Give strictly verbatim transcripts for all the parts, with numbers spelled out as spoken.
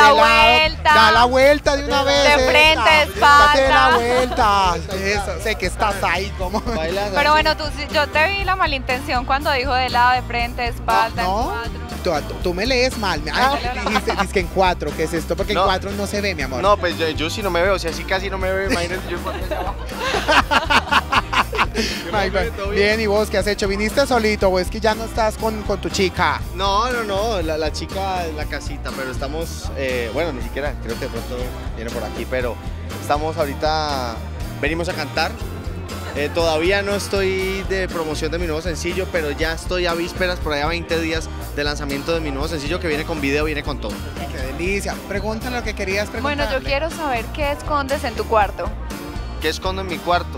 la de lado, vuelta. da la vuelta de una vez. De frente, esa. espalda. Date la vuelta. Eso, sé que estás ahí como. Pero bueno, tú, sí- yo te vi la malintención cuando dijo de lado, de frente, de espalda, en No, cuatro. tú, tú- tú me lees mal. Ay, Ah. dijiste, dijiste que en cuatro, ¿qué es esto? Porque No. en cuatro no se ve, mi amor. No, pues yo, yo sí no me veo, o sea, sí casi no me veo, imagínate yo por allá abajo. Ay, Bien, todo bien. bien. ¿Y vos qué has hecho? ¿Viniste solito o es que ya no estás con, con tu chica? No, no, no, la, la chica en la casita, pero estamos, eh, bueno, ni siquiera, creo que de pronto viene por aquí, pero estamos ahorita, venimos a cantar. Eh, todavía no estoy de promoción de mi nuevo sencillo, pero ya estoy a vísperas, por allá veinte días de lanzamiento de mi nuevo sencillo que viene con video, viene con todo. Qué delicia. Pregúntale lo que querías preguntarle. Bueno, yo quiero saber qué escondes en tu cuarto. ¿Qué escondo en mi cuarto?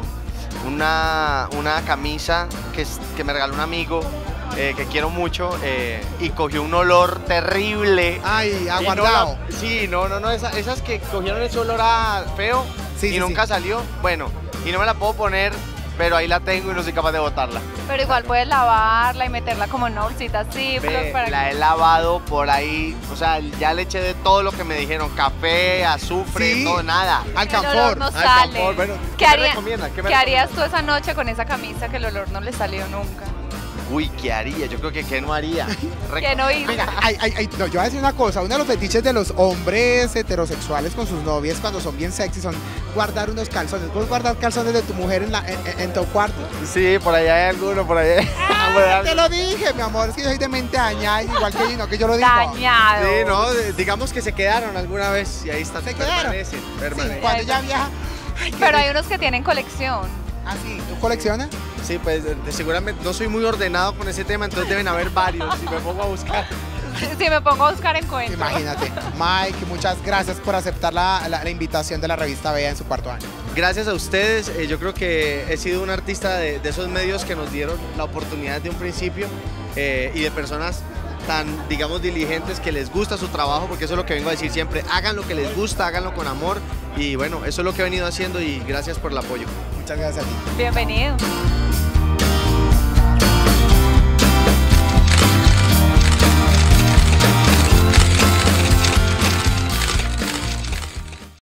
Una, una camisa que, es- que me regaló un amigo eh, que quiero mucho eh, y cogió un olor terrible. Ay, Y no aguardado. la- sí, no, no, no, esa- esas que cogieron ese olor a feo Sí, y sí, nunca sí. salió. Bueno, y no me la puedo poner, pero ahí la tengo y no soy capaz de botarla. Pero igual puedes lavarla y meterla como en una bolsita así. Ve, para la que- he lavado por ahí, o sea, ya le eché de todo lo que me dijeron, café, azufre, Sí. todo, nada. el Alcanfor. olor no Al sale. confort, bueno, ¿Qué, ¿qué me haría- recomienda? ¿Qué me qué harías tú esa noche con esa camisa que el olor no le salió nunca? Uy, ¿qué haría? Yo creo que ¿qué no haría? Rec- ¿Qué no hizo? Mira, ay, ay, ay, no, yo voy a decir una cosa, uno de los fetiches de los hombres heterosexuales con sus novias cuando son bien sexy son guardar unos calzones. ¿Vos guardar calzones de tu mujer en, la, en, en- en tu cuarto? Sí, por allá hay alguno, por allá. Ah, te lo dije, mi amor, es que yo soy de mente dañada, igual que yo, no que yo lo digo. Dañado. Sí, no, de- digamos que se quedaron alguna vez y ahí están. ¿Se quedaron? Permanecen, Sí, permanecen. cuando ella viaja. Ay, qué Pero hay rico. unos que tienen colección. Ah, sí, ¿tú coleccionas? Sí, pues de- de- seguramente no soy muy ordenado con ese tema, entonces deben haber varios y me pongo a buscar. Si me pongo a buscar encuentro. Imagínate. Mike, muchas gracias por aceptar la, la- la invitación de la revista Bella en su cuarto año. Gracias a ustedes, eh, yo creo que he sido un artista de, de esos medios que nos dieron la oportunidad de un principio eh, y de personas tan, digamos, diligentes que les gusta su trabajo, porque eso es lo que vengo a decir siempre, hagan lo que les gusta, háganlo con amor y bueno, eso es lo que he venido haciendo y gracias por el apoyo. Muchas gracias a ti. Bienvenido.